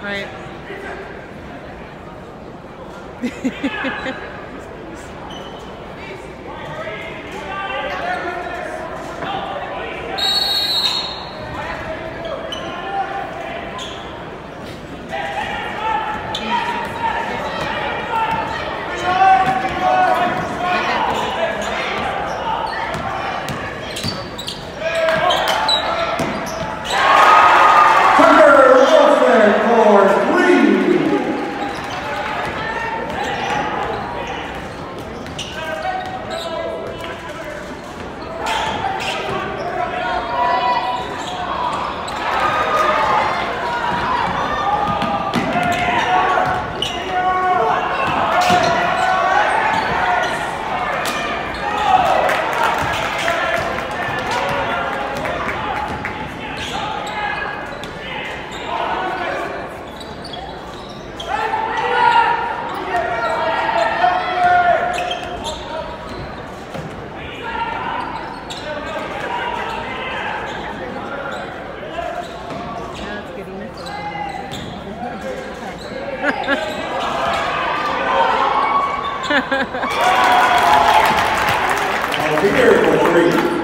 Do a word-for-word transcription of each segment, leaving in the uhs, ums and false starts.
Right. I'll be here for three.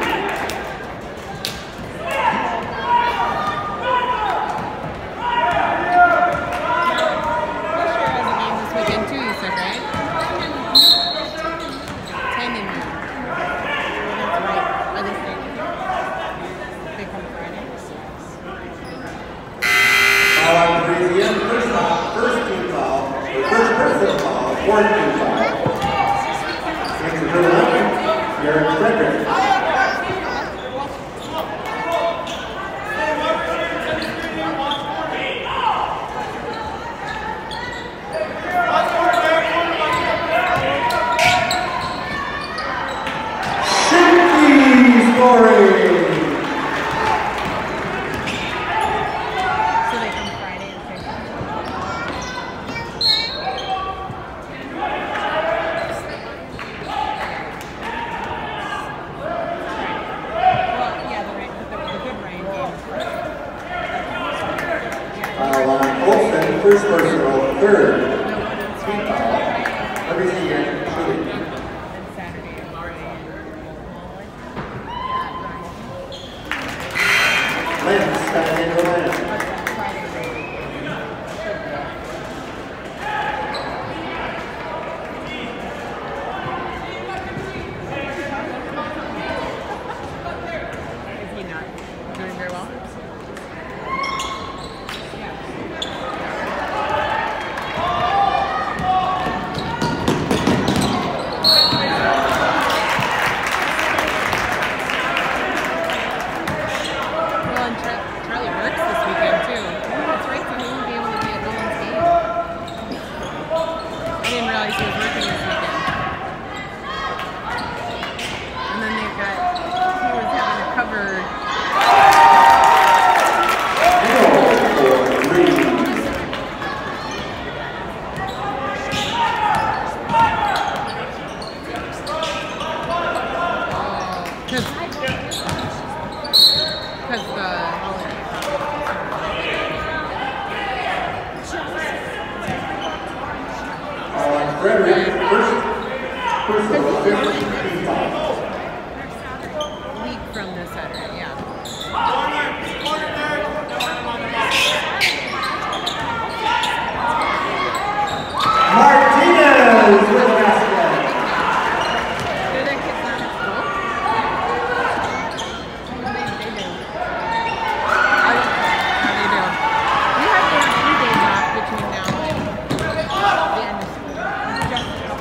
First personal, third, team foul, everything included. Lynn, stepping into Lynn. Is he not doing very well? Frederick, first, first of all, fifth, week from this Saturday, yeah. Martinez with the basket. Do their kids not at school? Well, they, they do. I don't know how they do. We have to have three days off between now and the end of school. Just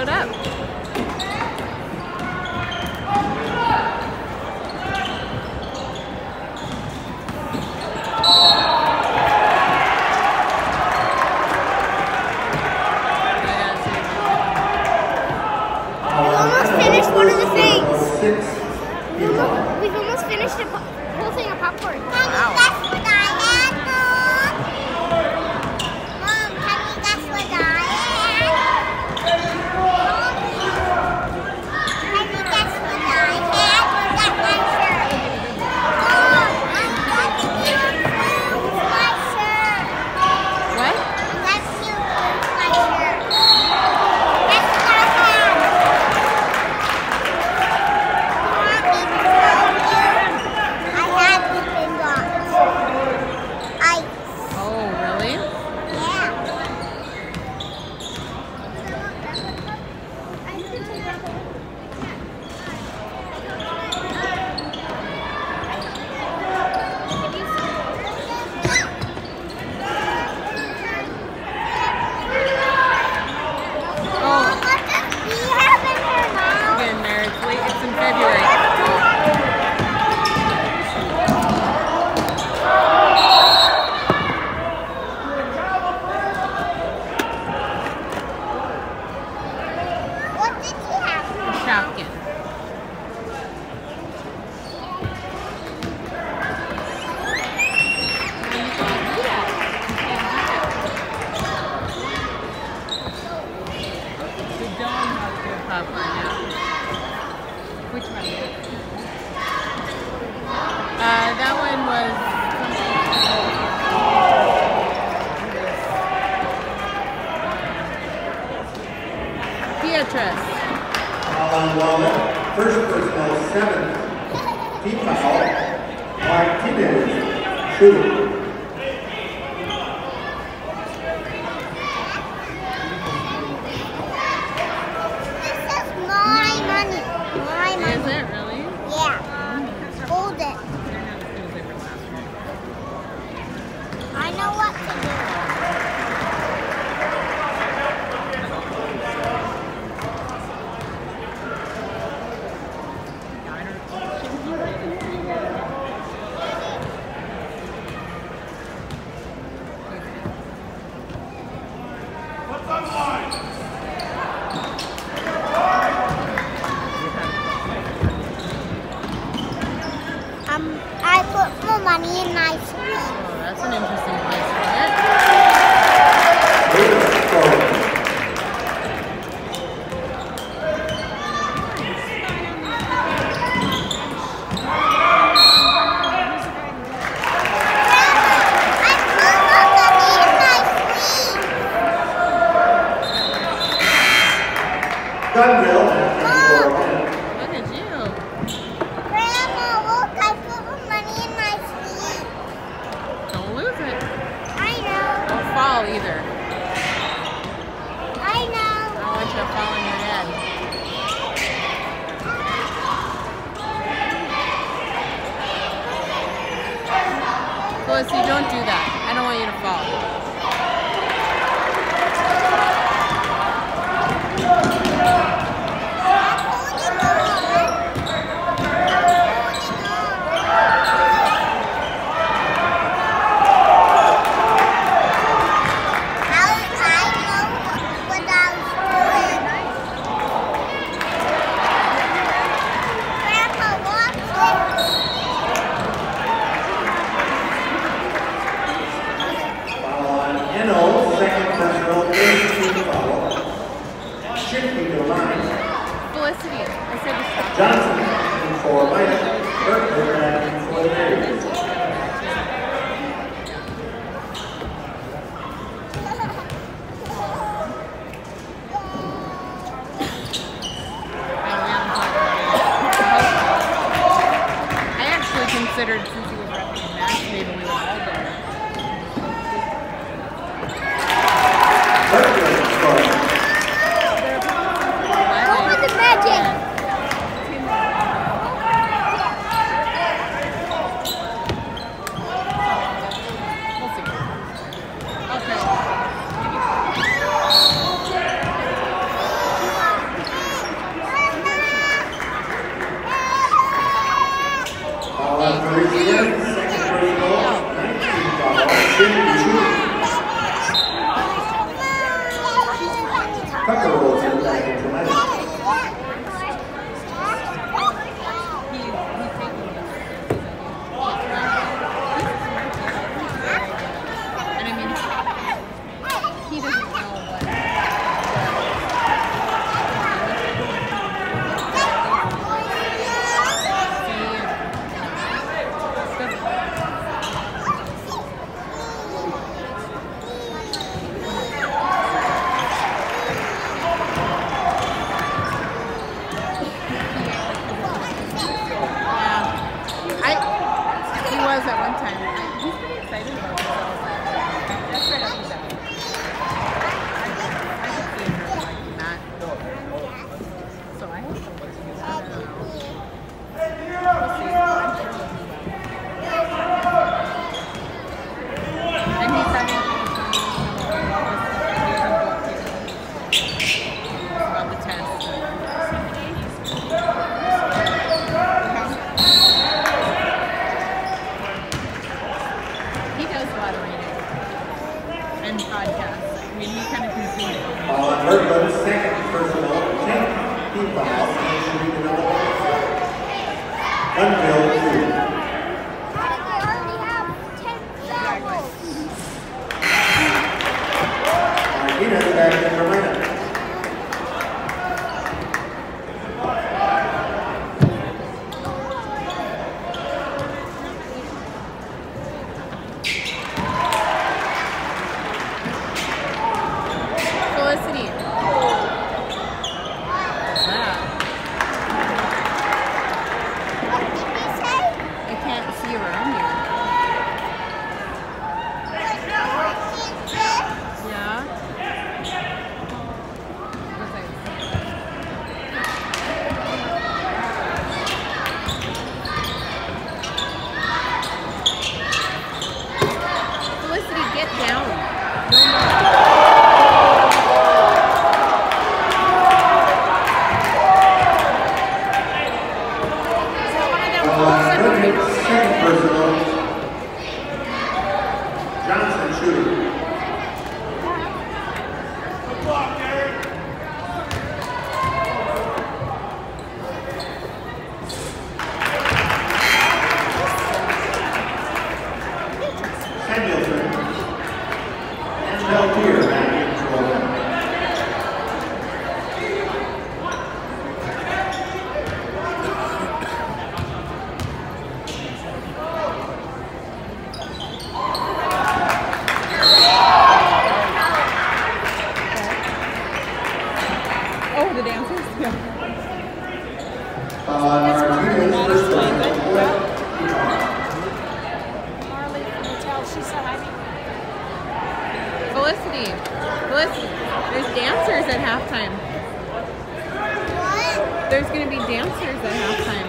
showed up. One of the things. Six. We've almost, we've almost finished the po- whole thing of popcorn. Wow. Guess what I had, Mom? Mom, can you guess what I had? Can you guess what I had? Look at my shirt. Mom, I'm letting you prove my shirt. What? I'm letting you prove my shirt. Guess what I had? Oh, really? Oh, again, there. It's late. It's in February. What did you have? Shopkin. The dome has good popcorn now. Which one? Uh, that one was Beatrice. Alan Walnut, first personal seventh. Team foul. Martinez, shooting. This is my money. My Is money. it really? Yeah. Hold it. They're not as good as they were last year. I know what to do. Um, I put my money in my sweet. Oh, that's an interesting place for it. David Scorer. I put my money in my sweet. Dunville, four minutes. Look at you. Grandma, look, I put my money in my sweet. Don't lose it. I know. Don't fall either. I know. I don't want you to fall on your head. Felicity, don't do that. I don't want you to fall. Foul on Eno, second personal, eighteen foul. Shifting to the line. Felicity, I said to stop. Johnson, in four minutes. Berkman, at four minutes. No, we haven't talked about it. I actually considered, since he was repping the match, maybe we would all go. Berkman scoring. Over the magic. We'll see. Okay. Tucker rolls in back into lane. He's, he's taking this. And I mean, he doesn't know what. At one time. He's pretty excited about himself. That's right up his alley. I could see him like not. So I hope so. I don't know. We'll see. And he's having about the test. And podcasts. I mean, he kind of consumed it. On Bergman's second personal, ten feet foul, and should be developed. Until two. Martinez back in for Reynolds. Felicity. I can't see around here. Yeah. What's that? Felicity, get down. No more. Second personal, Johnson shooting. Samuelson and Beltier back in trouble. Oh, the dancers? Yeah. Uh, Martinez first personal, Marley from the hotel, she said I need Felicity. Felicity. There's dancers at halftime. What? There's going to be dancers at halftime.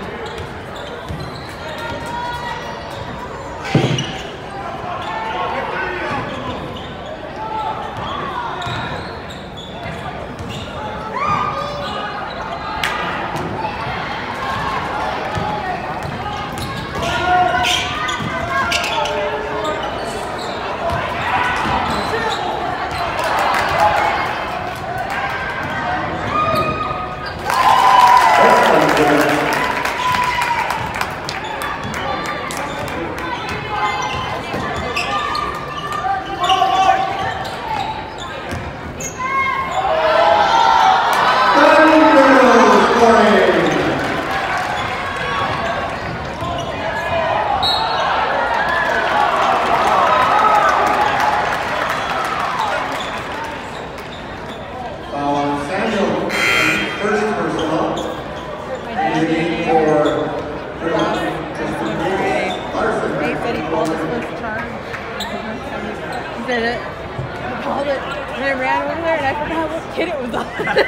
Did it. I called it. And I ran over there and I forgot what kid it was on.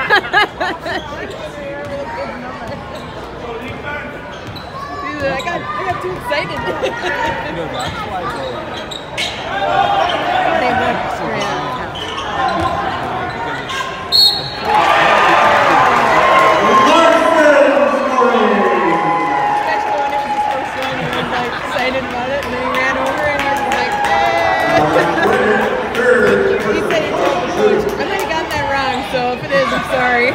Dude, I got, I got too excited. You know, that's why they, They went straight out of town. Especially when it was his first one and he was like excited about it and then he ran over and I was like, eh. He said he told the coach, I might have got that wrong, so if it is, I'm sorry.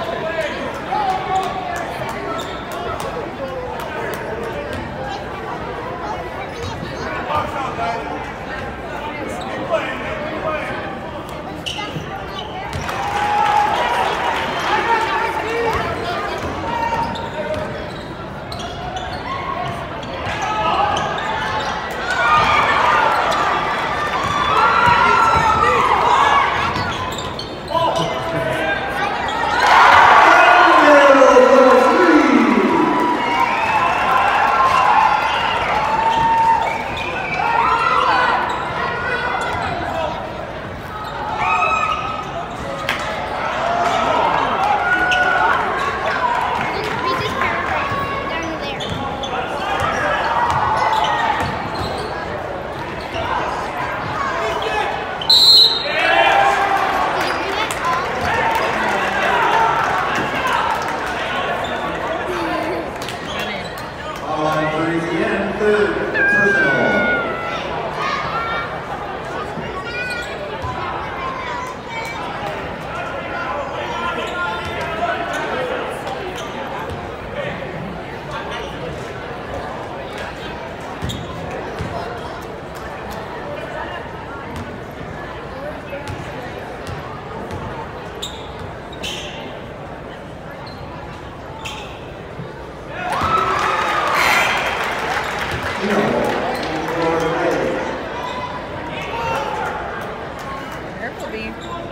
Read this paragraph down there. Did you read it all? On three the end, third personal. Careful, Bee.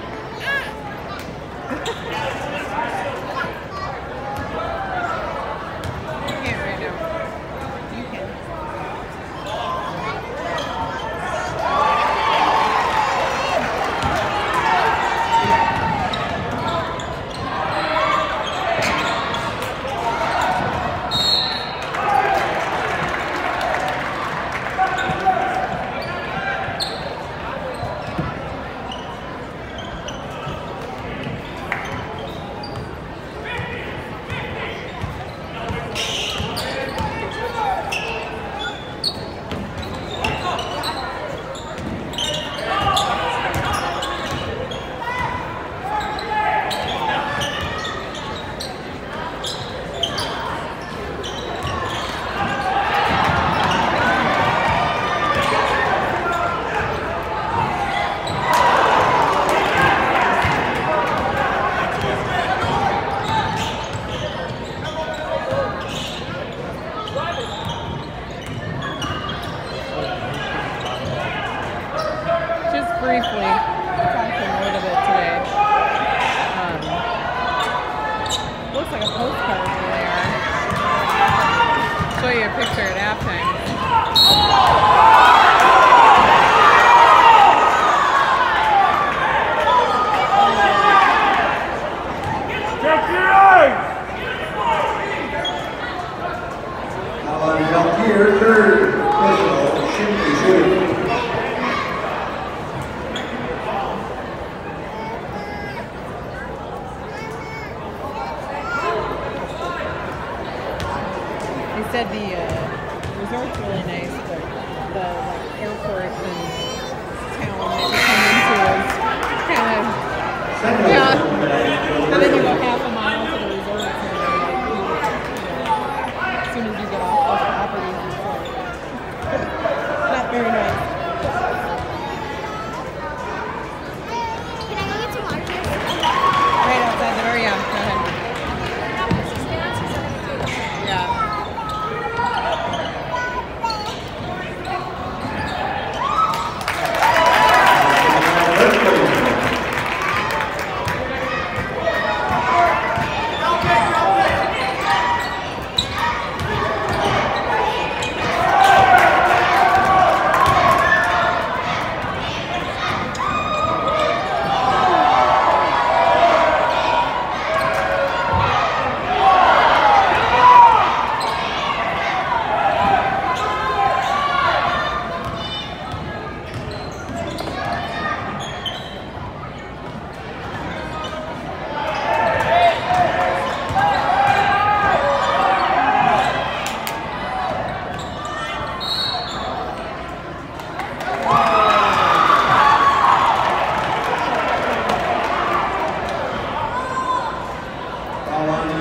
You can't right now. You can. Just briefly, talking a little bit today. Um, looks like a postcard over there. Show you a picture at halftime. On Valtier, third personal, Shinky shooting. He said the uh, resort's really nice, but the like airport and town that you come into is kind of Second yeah. personal, And then you go half a mile to the resort center, like you, you know, as soon as you get off those properties, it's like not very nice. Can I go get some water? Right outside the door, yeah. Go ahead. Yeah. Let's go.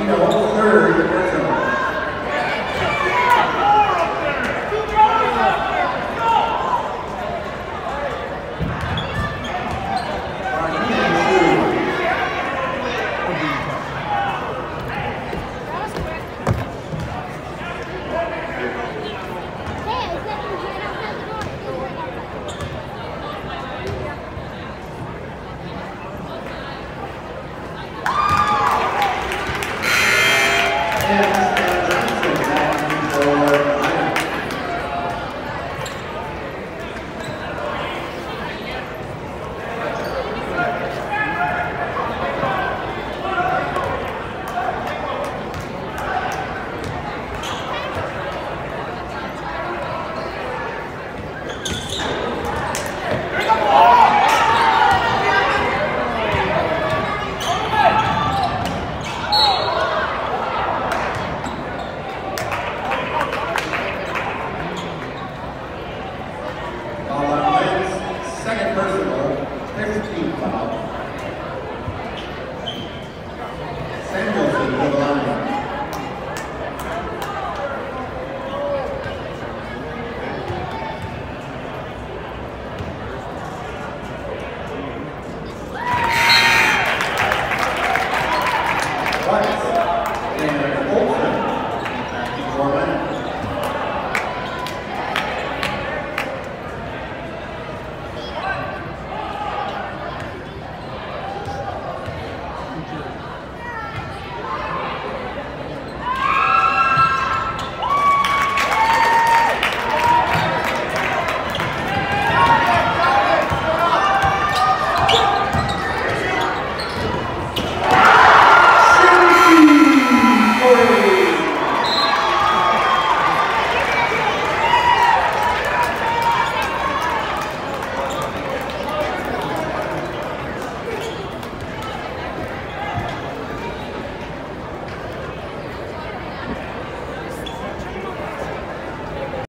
Eno, third, red zone. Yeah.